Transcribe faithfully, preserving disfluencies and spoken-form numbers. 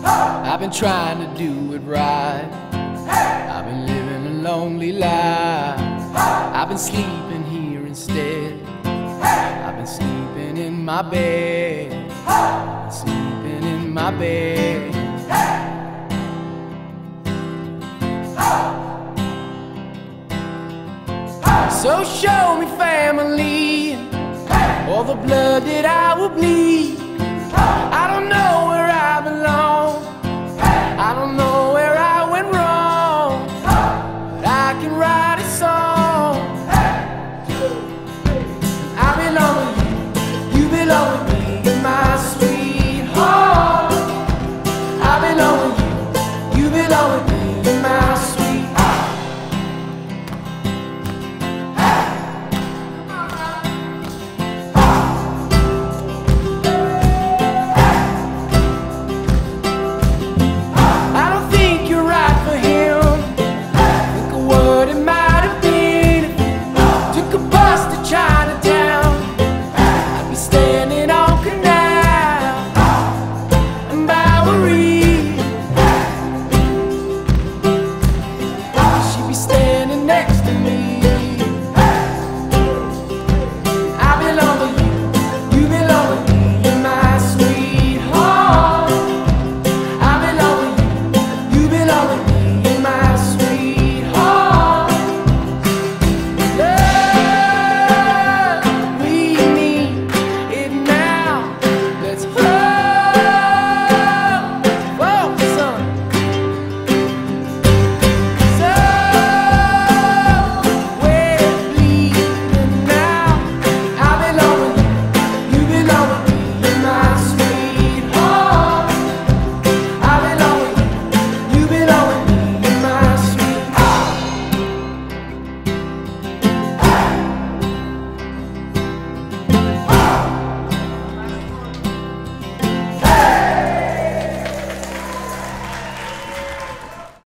I've been trying to do it right. I've been living a lonely life. I've been sleeping here instead. I've been sleeping in my bed. I've been sleeping in my bed. So show me family, all the blood that I will bleed.